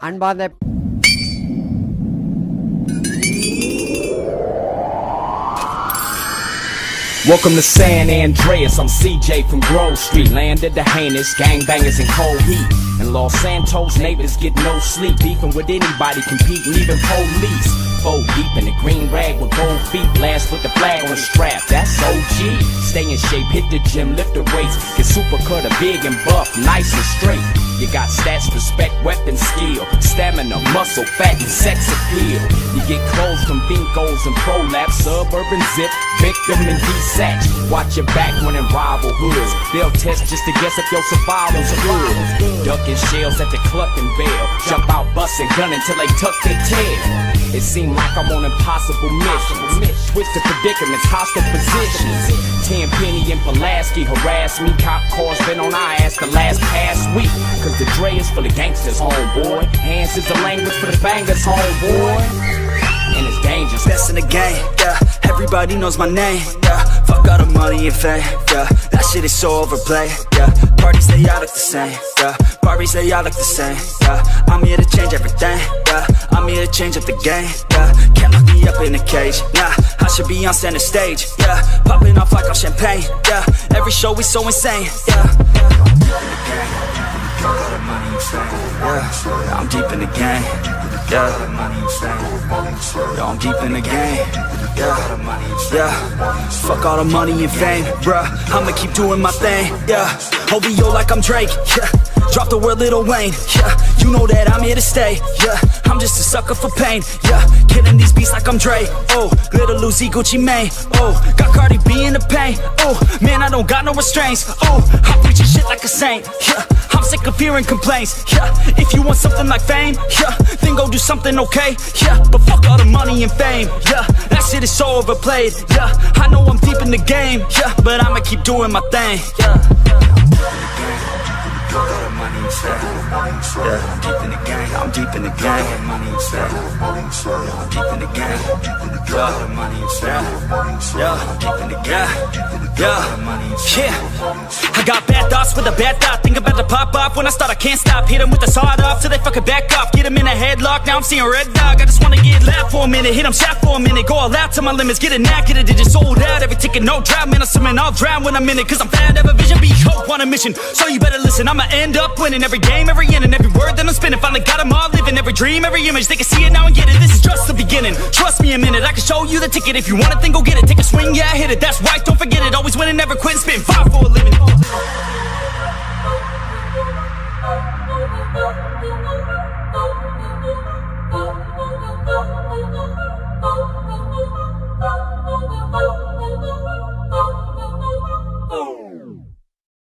அன்பார்ந்த Welcome to San Andreas, I'm CJ from Grove Street. Land of the heinous, gangbangers in cold heat. In Los Santos, neighbors get no sleep. Beefing with anybody, competing, even police. 4 deep in the green rag with gold feet. Blast with the flag on the strap, that's OG. Stay in shape, hit the gym, lift the weights. Get super cut, big and buff, nice and straight. You got stats, respect, weapon, skill, stamina, muscle, fat, and sex appeal. You get clothes from Vincos and Prolapse, Suburban Zip, Victim and D-Satch. Watch your back when in rival hoods. They'll test just to guess if your survival's good. Ducking shells at the Cluckin' Bell. Jump out, bustin' gun until they tuck their tail. It seemed like I'm on impossible missions. Twisted predicaments, hostile positions. Tenpenny and Pulaski harass me. Cop cars been on our ass the past week. Cause the Dre is for the gangsters, homeboy. Hands is the language for the bangers, homeboy. And it's dangerous. Best in the game, yeah. Everybody knows my name, yeah. Fuck all the money and fame, yeah. That shit is so overplayed, yeah. Parties, they all look the same, yeah. Parties, they all look the same, yeah. I'm here to change everything, yeah. I'm here to change up the game, yeah. Can't lock me up in a cage, nah. I should be on center stage, yeah. Popping off like I'm champagne, yeah. Every show is so insane, yeah. Yeah, I'm deep in the game. Yeah, yo, I'm deep in the game. Yeah, fuck all the money and fame, bruh. I'ma keep doing my thing. Yeah, OVO like I'm Drake. Yeah, drop the word Lil Wayne. Yeah, you know that I'm here to stay. Yeah, I'm just a sucker for pain. Yeah, killing these beats like I'm Dre. Oh, Little Uzi, Gucci Mane. Oh, got Cardi B in the pain. Oh, man, I don't got no restraints. Oh, I'm preaching shit like a saint. Yeah, I'm sick of hearing complaints. Yeah, if you want something like fame, yeah, then go do something okay. Yeah, but fuck all the money and fame. Yeah, that shit is so overplayed. Yeah, I know I'm deep in the game. Yeah, but I'ma keep doing my thing. Yeah. Yeah, I'm deep in the game. I'm deep in the game. Yeah, I'm deep in the game. Yeah. I got bad thoughts with a bad thought. Think about to pop off when I start. I can't stop. Hit them with the sawed off till they fucking back off. Get them in a headlock. Now I'm seeing red dog. I just wanna get loud for a minute. Hit them shot for a minute. Go all out to my limits. Get a knack at it. It just sold out. Every ticket, no drought. Man, I'm swimming. I'll drown when I'm in it. Cause I'm fat. Have a vision. Be hope on a mission. So you better listen. I'ma end up winning every game, every inning, every word that I'm spinning. Finally got them all living. Every dream, every image. They can see it now and get it. This is just the beginning. Trust me a minute. I can show you the ticket. If you want it, then go get it. Take a swing, yeah, hit it. That's right. Don't forget it. Always winning, never quitting. Spin 5 for a living.